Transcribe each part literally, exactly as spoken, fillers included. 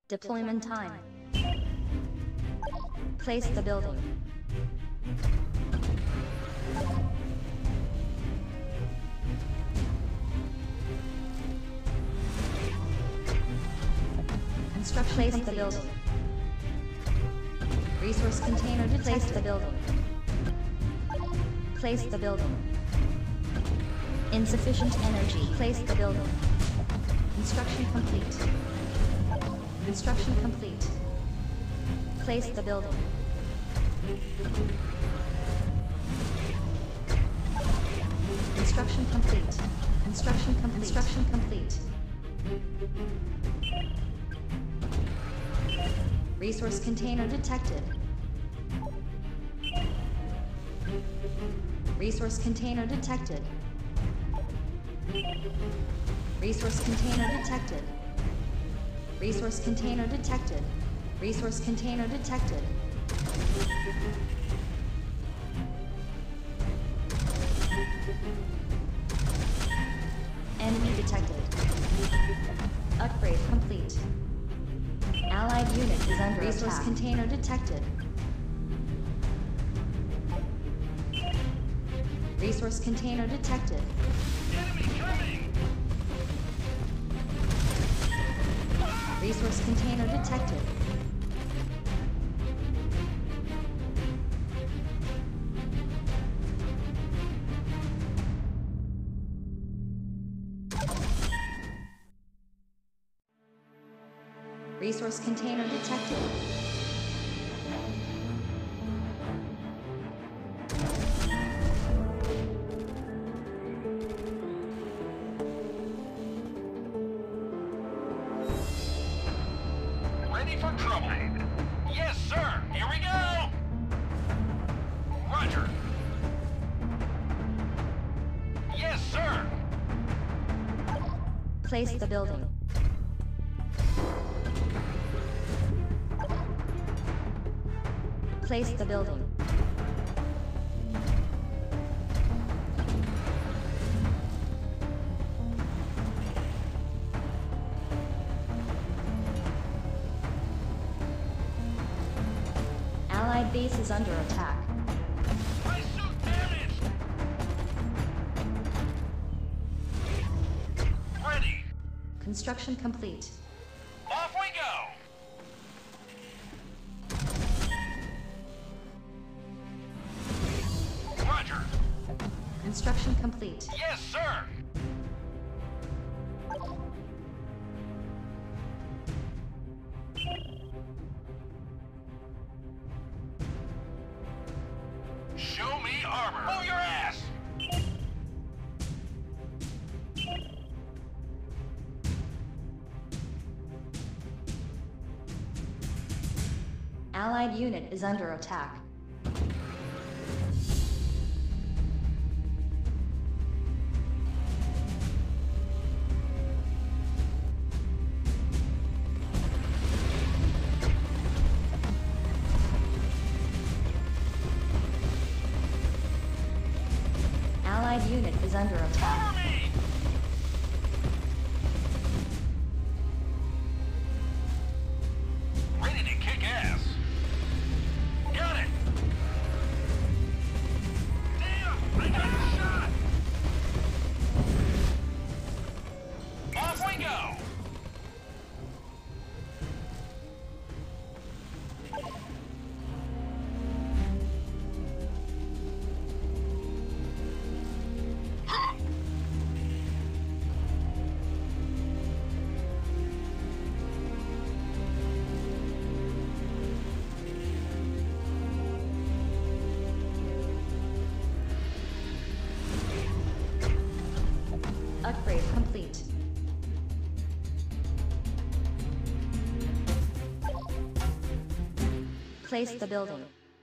Deployment time. Place the building. Construction place complete. The building. Resource container detected. Place the building. Place the building. Insufficient energy. Place the building. Construction complete. Construction complete. Place the building. Construction complete. Construction complete. Construction complete. Resource container detected. Resource container detected. Resource container detected. Resource container detected. Resource container detected. Enemy detected. Upgrade complete. Allied unit is under attack. Resource container detected. Resource container detected. Enemy coming! Resource container detected. Resource container detected. Ready for trouble. Yes, sir. Here we go. Roger. Yes, sir. Place the building. Place the building. Allied base is under attack. My suit damaged. Ready. Construction complete. Off we go. Roger. Construction complete. Yes, sir. Show me armor. Move your ass. Allied unit is under attack. Allied unit is under attack. Cover me. Ready to kick ass. Got it. Damn, I got a shot. Off we go. Upgrade complete. Place the building.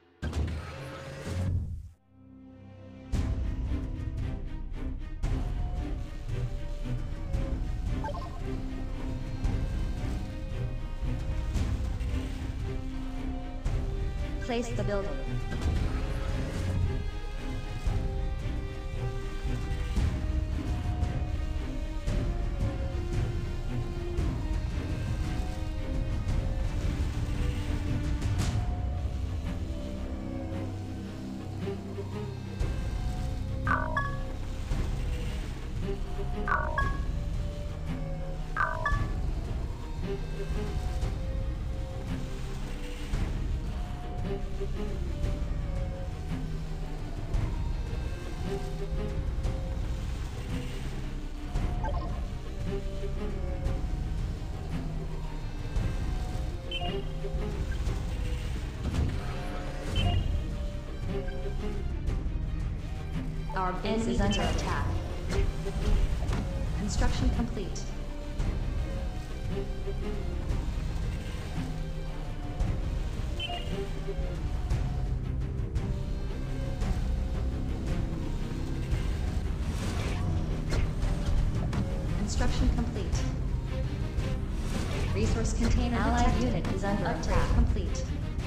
Place the building. Our base is under attack. Construction complete. Construction complete. Resource container Allied detected. Unit is under Upgrade attack. Complete.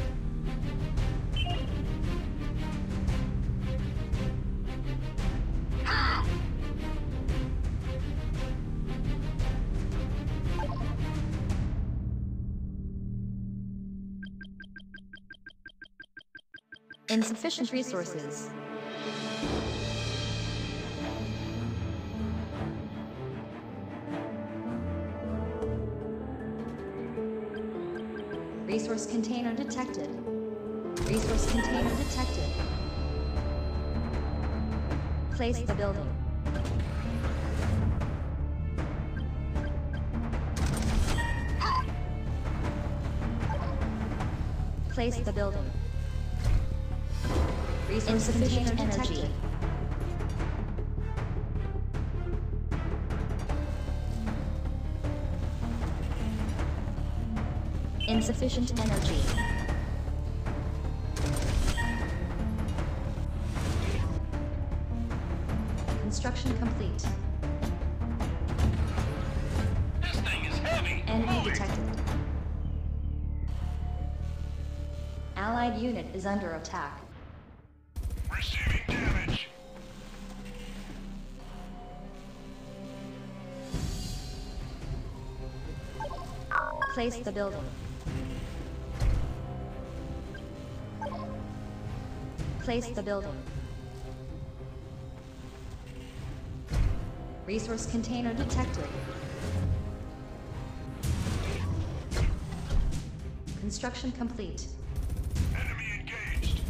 Insufficient resources. Resource container detected. Resource container detected. Place the building. Place the building. Resource container detected. Insufficient energy. Construction complete. This thing is heavy. Enemy Moving. detected. Allied unit is under attack. Receiving damage. Place the building. Place the building. Resource container detected. Construction complete. Enemy engaged.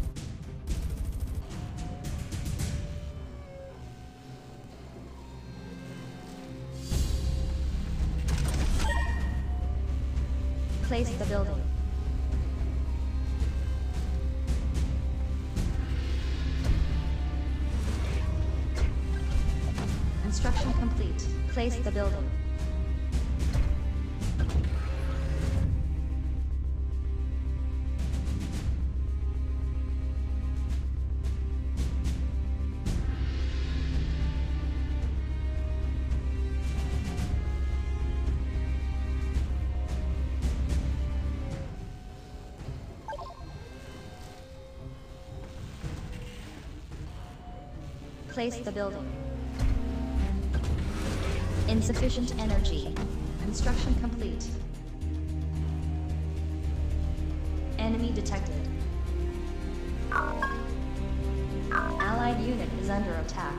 Place the building. Construction complete. Place the building. Place the building. Insufficient energy. Construction complete. Enemy detected. Allied unit is under attack.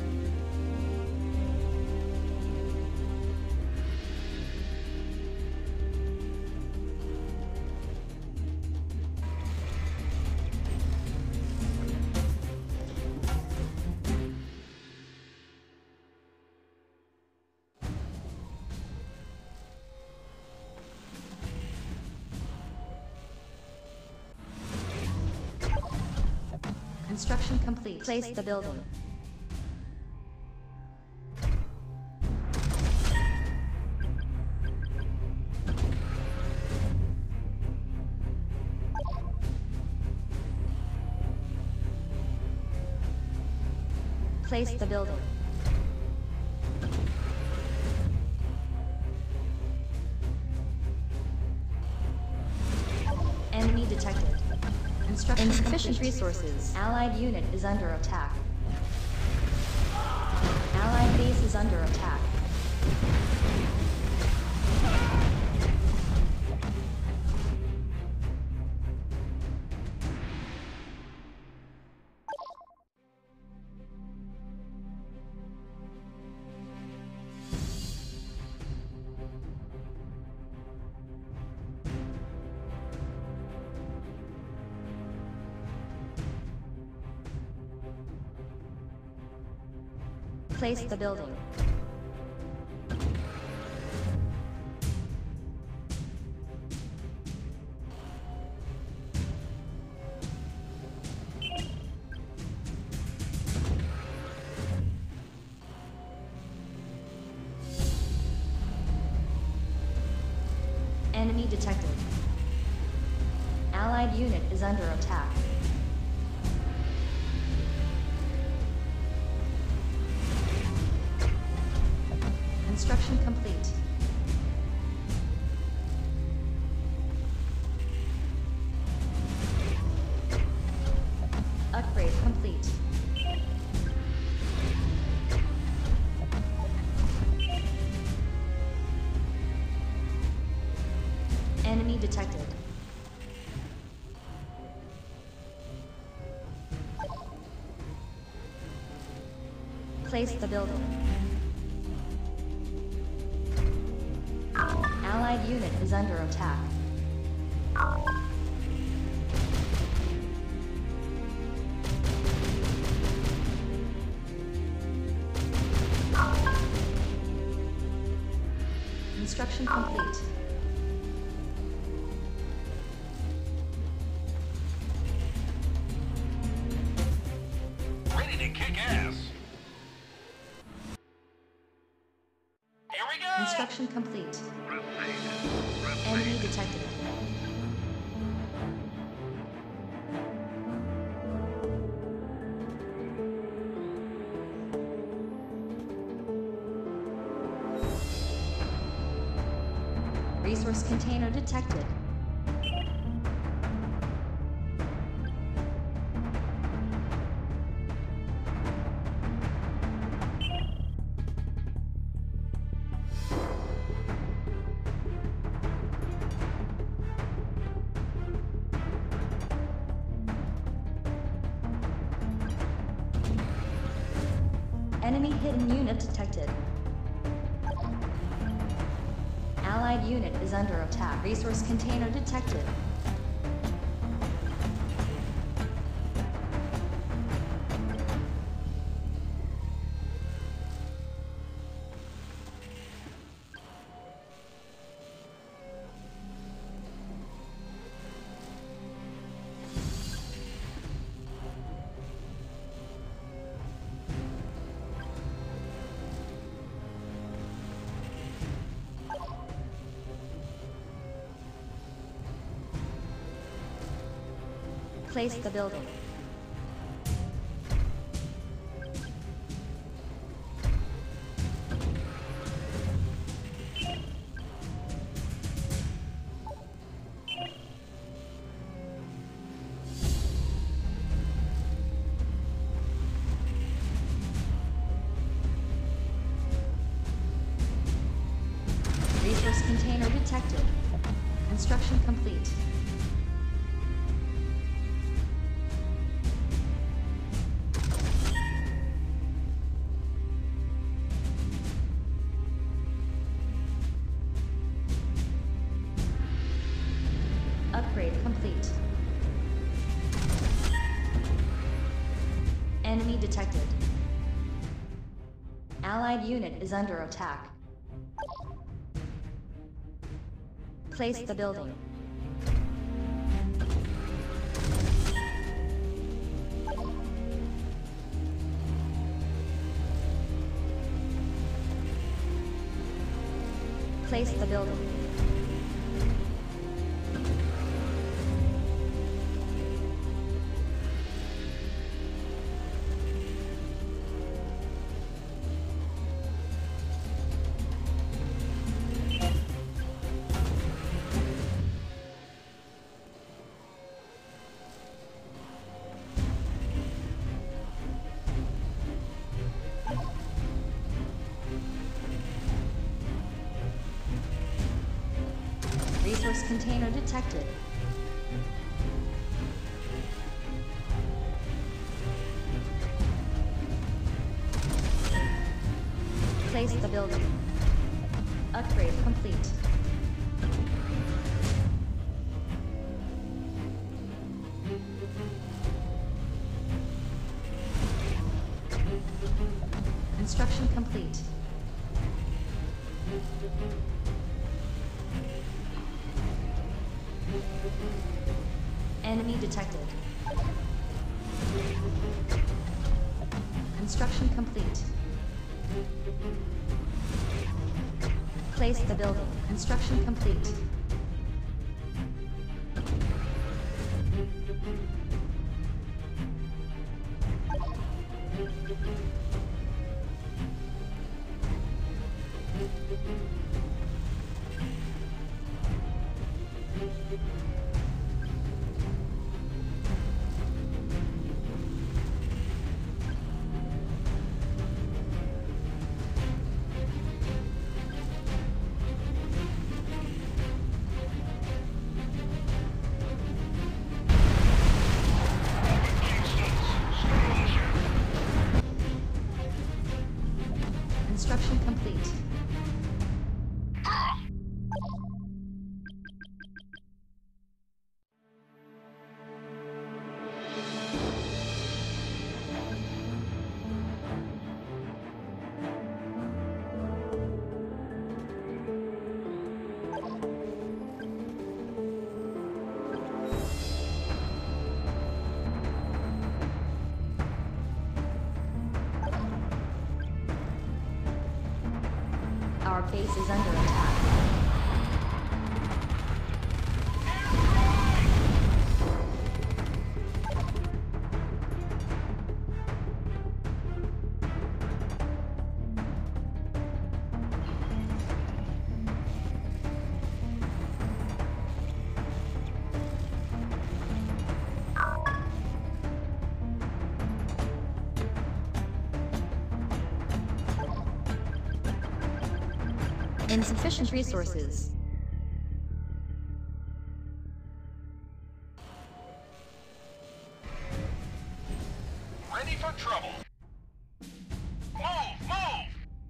Construction complete. Place the building. Place the building. Enemy detected. Construction Insufficient complete. Resources. Allied unit is under attack. Allied base is under attack. Place the building. Enemy detected. Allied unit is under attack. Construction complete. Upgrade complete. Enemy detected. Place the building. Allied unit is under attack. Construction complete. Ready to kick ass. Here we go. Construction complete. Enemy detected. Resource container detected. Enemy hidden unit detected. Allied unit is under attack. Resource container detected. Place the building. Resource container detected. Construction complete. Upgrade complete. Enemy detected. Allied unit is under attack. Place the building. Place the building. Resource container detected. Place the building. Upgrade complete. Construction Enemy detected. Construction complete. Place the building. Construction complete. Construction complete. Our base is under attack. Insufficient resources. Ready for trouble. Move, move!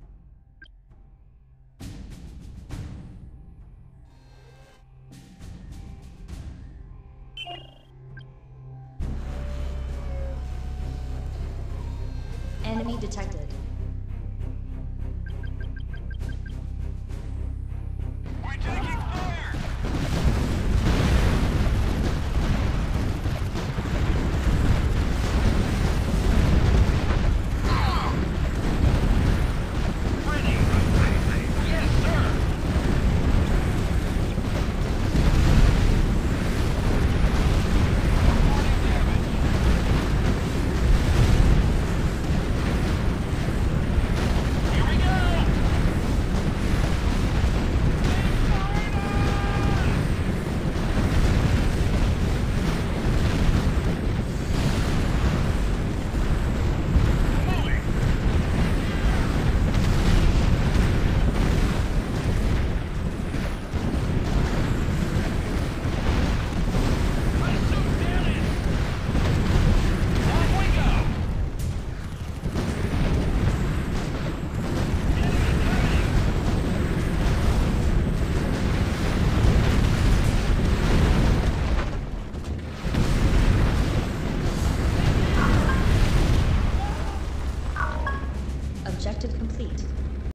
Enemy detected. We're taking fire! Ready! Yes, sir! Reporting damage. Here we go! Moving! Pursuit down in! Off we go! Enemy turning! Objective complete.